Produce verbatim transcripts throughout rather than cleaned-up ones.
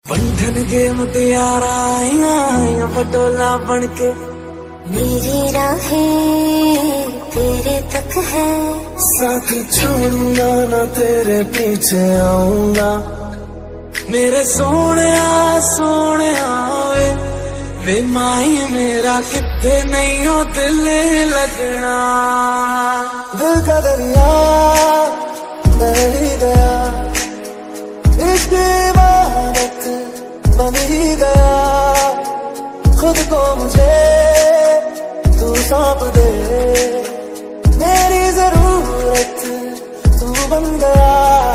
बंधन के मुतियारा आइया पटोला बनके मेरी राहें तेरे तक है। साथी छोड़ूंगा ना तेरे पीछे आऊंगा। मेरे सोने सोने वे वे माही मेरा कितने नहीं हो दिल लगना। दिल का दरिया बह ही गया, इश्क इबादत बन ही गया। खुद को मुझे तू सौंप दे, मेरी जरूरत तू बन गया।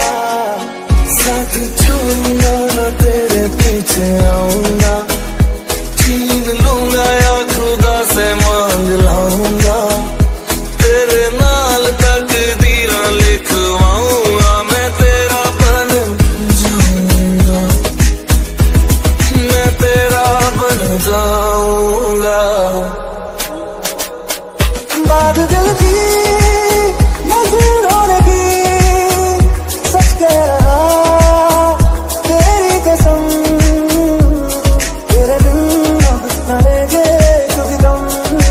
साथी छोड़ूंगा ना तेरे पीछे आऊंगा। छीन लूंगा या खुदा से मांग लाऊंगा। तेरे नाल तकदीरां लिखवाऊंगा। मैं तेरा बन जाऊंगा, मैं तेरा बन जाऊंगा। बात दिल की नजरों की सच कह रहा, तेरी कसम तेरे दिन अब मरेंगे कभी दम।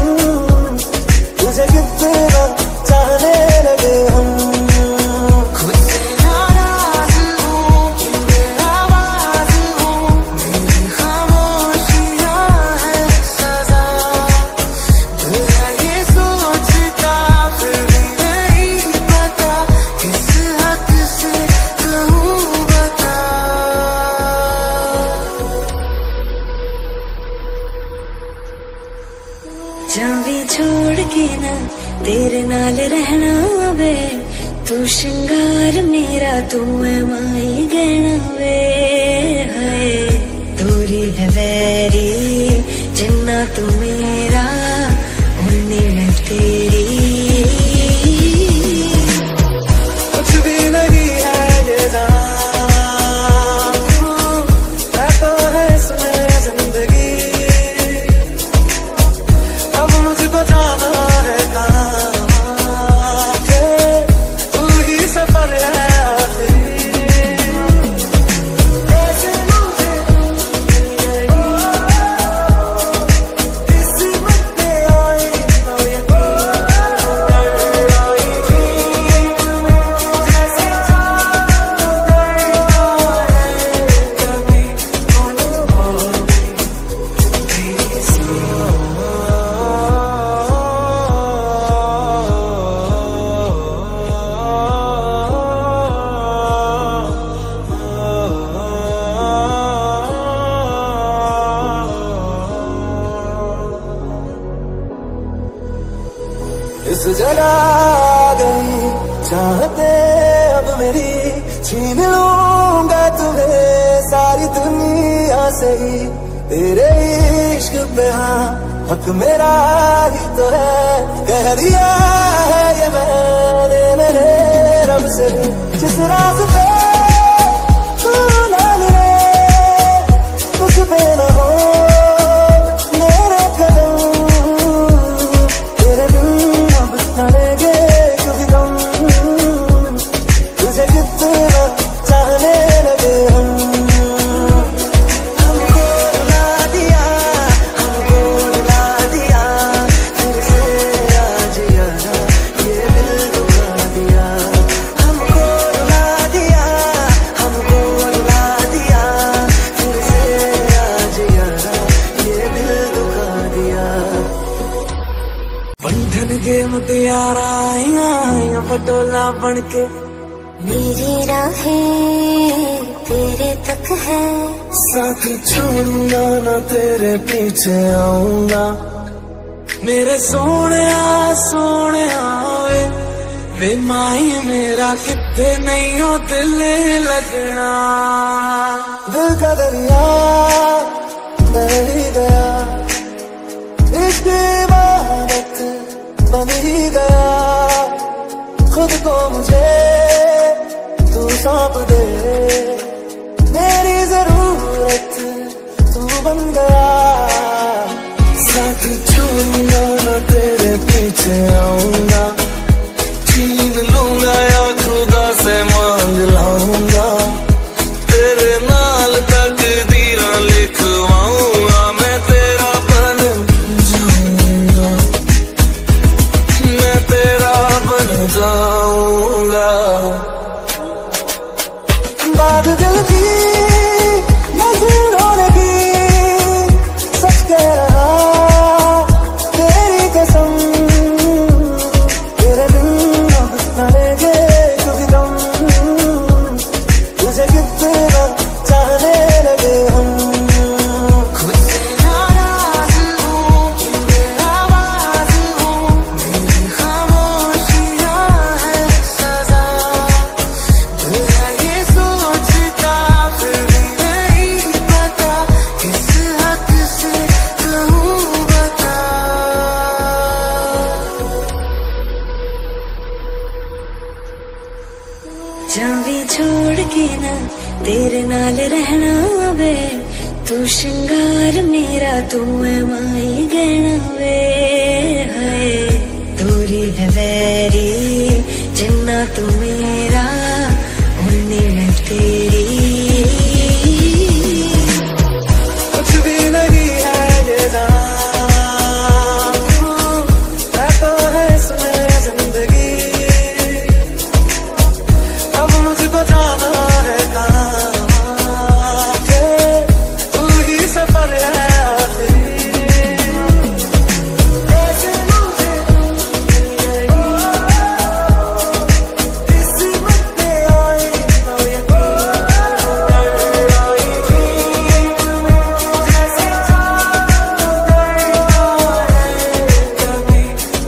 तुझे कितना चाहने लगे हम। खुद से नाराज हूँ कि मैं आवाज हूँ। मेरी खामोशियाँ है सजा। दिल ये सोचता फिर भी नहीं पता किस हद से कहूँ बता। जावी छोड़ के ना तेरे नाल रहना वे, तू श्रृंगार मेरा तू है माई गहना वे। हाय दूरी है वैरी जिन्ना तू मेरा उन्नी है तेरी। कुछ भी नहीं है ये जान, है तो है इसमें जिंदगी। अब मुझको जाना है कहाँ के, तू ही सफर है आखिरी। कैसे मुझे किस्मत में आई तो ये जैसे इस जगह आ गई चाहते अब मेरी, छीन लूंगा तुम्हें सारी दुनिया से ही। तेरे इश्क पे हाँ हक मेरा ही तो है, कह दिया है ये मैंने मेरे रब से। जिस रास्ते तू ना मिले उस पे न हो मेरे कदम। तेरे दिन अब मरेंगे कभी दम। तुझे कितना चाहने लगे हम। हमको रुला दिया, हमको रुला दिया, फिर से आज यारा ये दिल दुखा दिया। हमको रुला दिया, हमको रुला दिया, फिर से आज यारा ये दिल दुखा दिया। बंधन के मुतियारा आइया पटोला बनके मेरी राहें तेरे तक है। साथी छोड़ूंगा ना तेरे पीछे आऊंगा। मेरे सोने सोने वे वे माही मेरा कितने नहीं हो दिल लगना। दिल का दरिया बह ही गया, इश्क इबादत बन ही गया। खुद को मुझे तू सौंप दे, मेरी जरूरत तू बन गया। साथी छोड़ूंगा ना तेरे पीछे आऊंगा। छीन लूंगा या खुदा से मांग लाऊंगा। तेरे नाल तकदीर तू श्रृंगार मेरा, तू है माई गहना वे है। दूरी है वैरी जिन्ना तू मेरा, उन्नी है तेरी। कुछ भी नहीं है ये नाम, है तो है इसमें जिंदगी। अब मुझको जाना है कहाँ के, तू ही सफर है आखिरी। ऐसे मुझे किस्मत में आई तो ये आई थी, जैसे चाँद कभी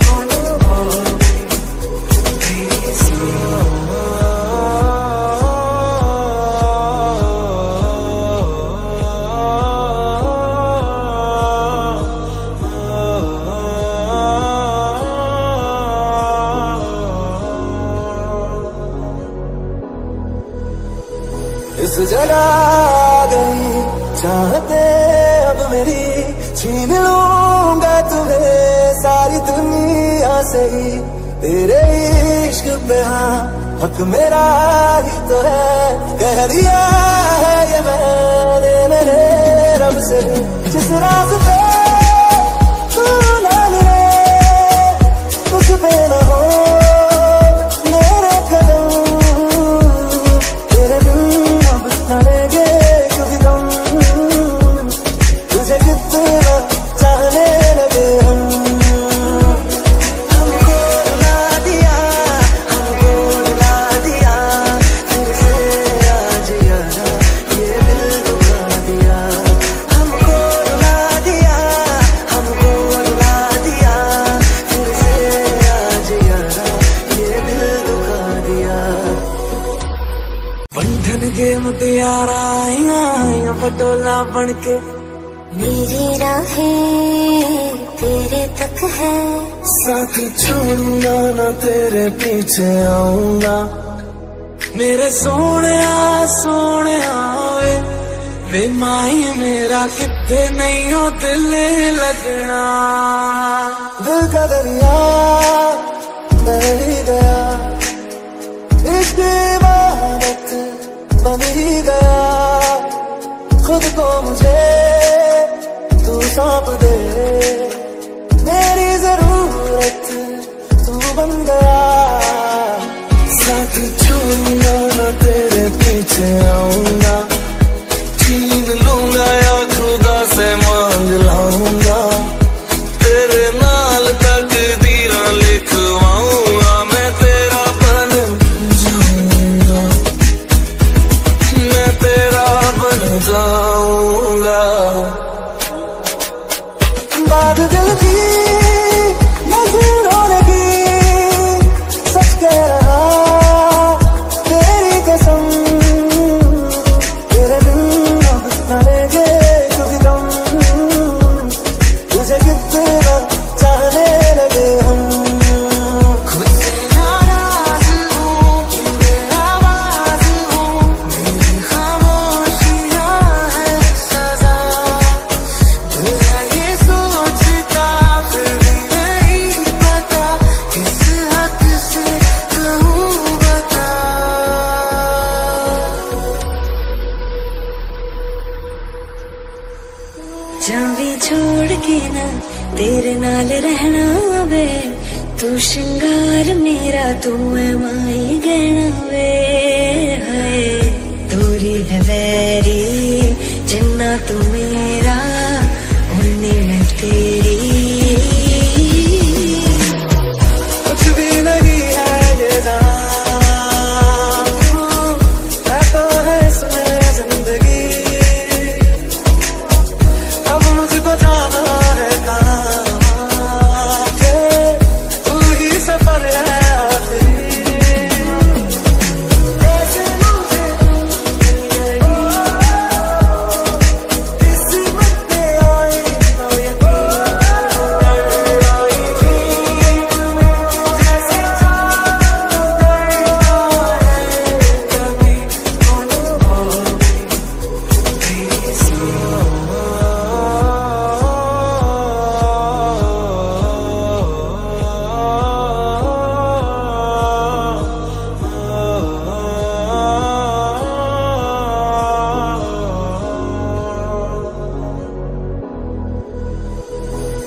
इस जगह आ गई चाहते अब मेरी, छीन लूंगा तुम्हें सारी दुनिया से ही। तेरे इश्क पे हाँ हक मेरा ही तो है, कह दिया है ये मैंने मेरे रब से। जिस रास्ते तू ना मिले उस पे न हो मेरे कदम, तेरे बिन अब सड़ेंगे क्योंकि तुम, तुझे कितना चाहने लगे हम। हमको रुला दिया, हमको रुला दिया, फिर से आज यारा ये दिल दुखा दिया। हमको रुला दिया, हमको रुला दिया, फिर से आज यारा ये दिल दुखा दिया। बंधन के मुटियारा आइया आइया पटोला बनके, मेरी राहें तेरे तक है। साथी छोड़ूंगा ना तेरे पीछे आऊंगा। मेरे सोने सोने वे वे माही मेरा कितने नहीं हो दिल लगना। दिल का दरिया बह ही गया, इश्क इबादत बन ही गया। खुद को मुझे तू सौंप दे, मेरी जरूरत तू बन गया। साथी छोड़ूंगा ना तेरे पीछे आऊंगा। छीन लूंगा या खुदा से मांग लाऊंगा। तेरे नाल तकदीरां लिखवाऊंगा, मैं तेरा बन जाऊंगा, मैं तेरा बन जाऊंगा। बात दिल की नजरों की सच कह रहा, तेरी कसम तेरे बिन अब सड़ेंगे क्योंकि तुम, तुझे कितना चाहने लगे हम। खुद से नाराज हूँ कि बेआवाज हूँ, मेरी खामोशियाँ है सजा। दिल है ये सोचता फिर भी नहीं पता, किस हद से कहूँ बता। जावी छोड़ के ना तेरे नाल रहना वे, तू श्रृंगार मेरा, तू है माई गहना वे है। दूरी है वैरी जिन्ना तू मेरा, उन्नी है तेरी। कुछ भी नहीं है ये नाम, है तो है इसमें जिंदगी। अब मुझको जाना है कहाँ के, तू ही सफर है आखिरी। ऐसे मुझे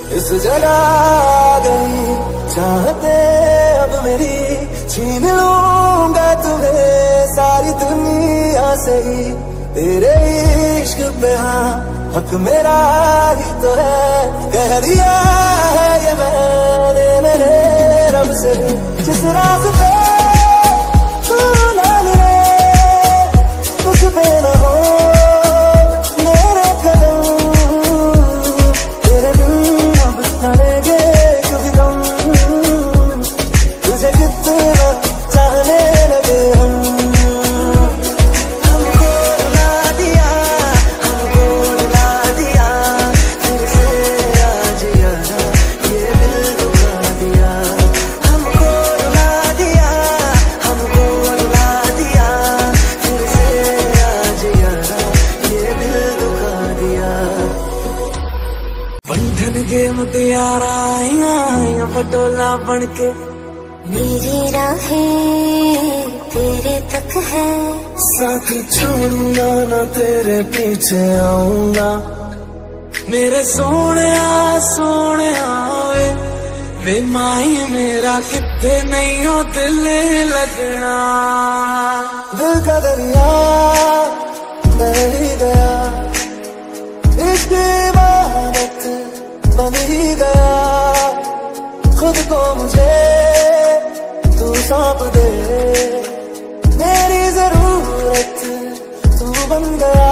इस जगह गई चाहते अब मेरी, छीन लूंगा तुम्हें सारी दुनिया से ही। तेरे इश्क पे हाँ हक मेरा ही तो है, कह दिया है ये मैंने मेरे रब से। जिस रास्ते तू ना मिले उस पे न हो मेरे कदम, तेरे बिन अब चलेंगे क्योंकि तुम, तुझे कितना चाहने लगे हम। मुटियारा आइया पटोला बनके, मेरी राहें तेरे तक है, साथी छोड़ूंगा ना तेरे पीछे आऊंगा। मेरे सोने सोने वे वे माही मेरा कितने नहीं हो दिल लगना। दिल का दरिया बह ही गया, इसकी इबादत बन ही गया। खुद को मुझे तू सौंप दे, मेरी जरूरत तू बन गया।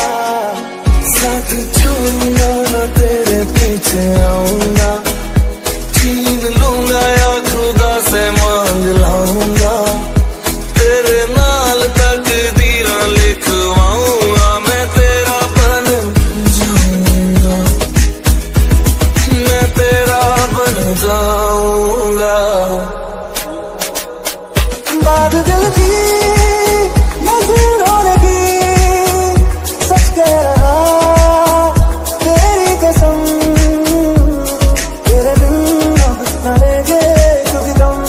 साथी छोड़ूंगा ना तेरे पीछे आऊंगा, छीन लूंगा या खुदा से मांग लाऊंगा। तेरे नाल तकदीरां लिखवाऊंगा, मैं तेरा बन जाऊंगा, मैं तेरा बन जाऊंगा। बात दिल की नजरों की सच कह रहा, तेरी कसम तेरे बिन अब चलेंगे क्योंकि तुम,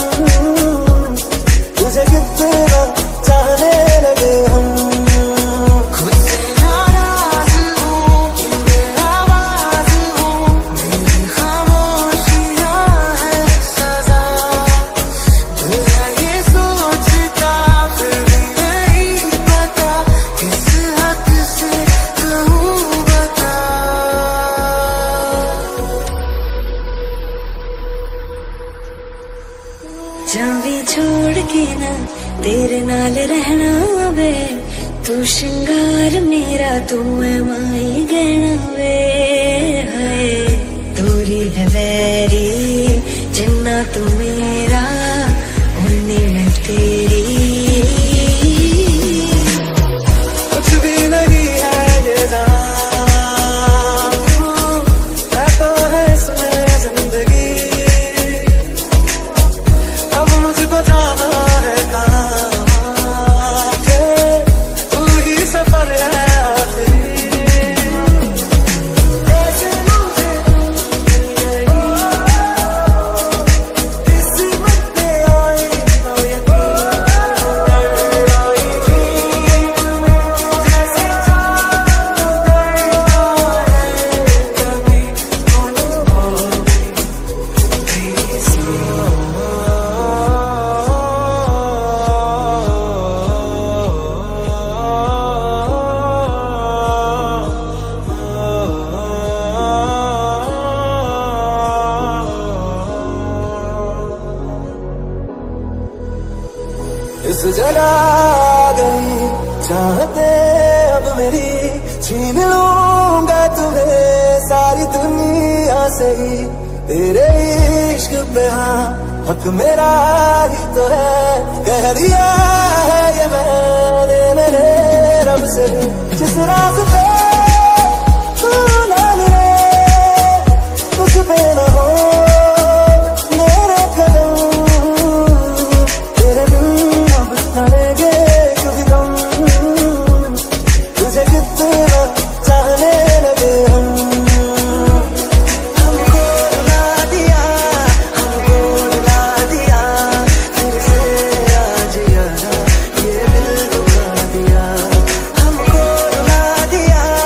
तुझे कितना चाहने लगे हम। खुद से नाराज हूँ कि मैं आवाज हूँ, मेरी खामोशियाँ है सजा। दुनिया ये सोचता फिर भी नहीं पता, किस हद से कहूँ बता। जावी छोड़ के ना तेरे नाल रहना वे, तू श्रृंगार मेरा तू है माई गहना वे। हाय दूरी है वैरी जिन्ना तू मेरा, उन्नी मैं तेरी। कुछ भी नहीं है ये जान, है तो है इसमें जिंदगी। अब मुझको जाना है कहाँ के, तू ही सफर है आखिरी। ऐसे मुझे किस्मत में आई तो यकीन आई थी, जैसे चाँद गया है कभी इस जगह गई चाहते अब मेरी, छीन लूंगा तुम्हें सारी दुनिया से ही। तेरे इश्क पे हाँ हक मेरा ही तो है, कह दिया है ये मैंने मेरे रब से। जिस रास्ते तू ना मिले उस पे न हो मेरे कदम, तेरे बिन अब चलेंगे क्योंकि तुम, तुझे कितना चाहने लगे हम। हमको रुला दिया, हमको रुला दिया, फिर से आज यारा ये दिल दुखा दिया। हमको रुला दिया,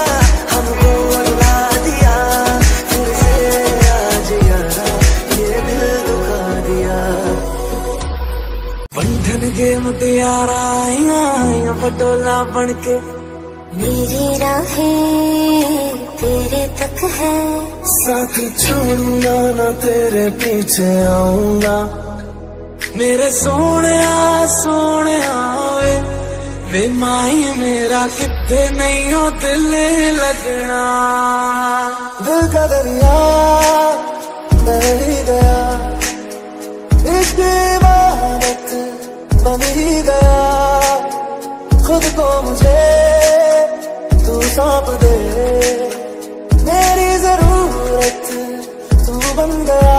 यारा आइया पटोला बन के। मेरी राहें तेरे तक है, साथी छोड़ूंगा ना तेरे पीछे आऊंगा। मेरे सोने सोने वे वे माही मेरा कितने नहीं हो दिल लगना। दिल का दरिया बह ही गया, इश्क इबादत बन ही गया। खुद को मुझे तू सौंप दे, मेरी जरूरत तू बन गया।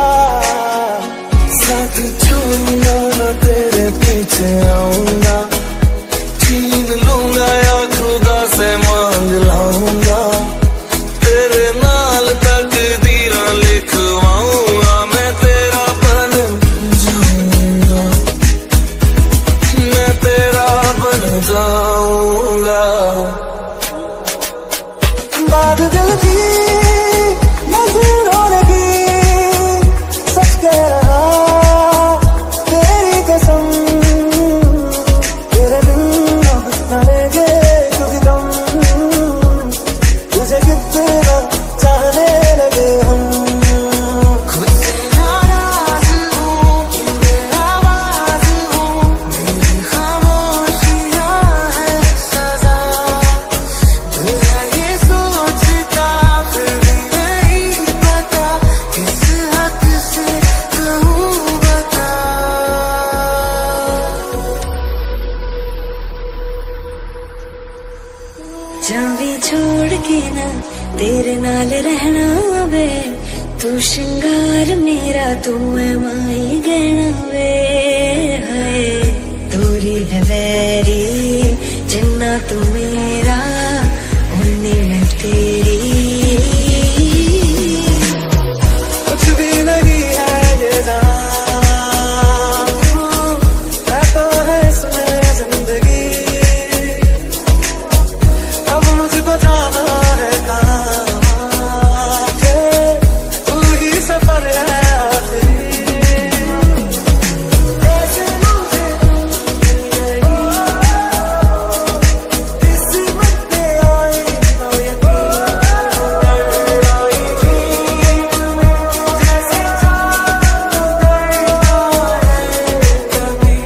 साथी छोड़ूंगा ना तेरे पीछे आऊंगा। छीन लूंगा या खुदा से मांग लाऊंगा। तेरे नाल तकदीरां लिखवाऊंगा। मैं तेरा बन जाऊंगा, मैं तेरा बन जाऊंगा। बात दिल की नजरों की सच कह रहा, तेरी कसम तेरे दिन अब करेंगे कभी दम। तुझे कितना चाहने लगे हम, खुद से नाराज हूँ कि मैं आवाज हूँ। मेरी खामोशियाँ है सजा। दिल है ये सोचता फिर भी नहीं पता, किस हद से कहूँ बता। जावी छोड़ के ना तेरे नाल रहना वे, तू श्रृंगार मेरा तू है माई गहना वे। हाय दूरी है वैरी जिन्ना तू मेरा, उन्नी मैं तेरी। कुछ भी नहीं है ये जान, है तो है इसमें जिंदगी। अब मुझको जाना है कहाँ के, तू ही सफर है आखिरी। ऐसे मुझे किस्मत में आई तो यकीन आई थी। जैसे चाँद गया है कभी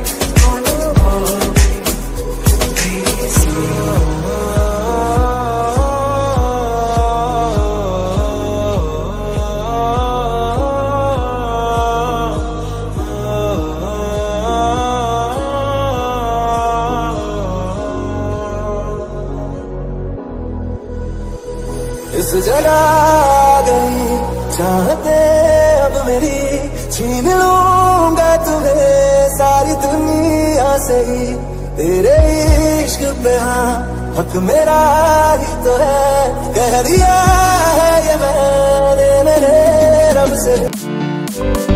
इस जगह आ गई चाहते अब मेरी, छीन लूंगा तुम्हें सारी दुनिया से ही। तेरे इश्क पे हाँ हक मेरा ही तो है, कह दिया है ये मैंने मेरे रब से।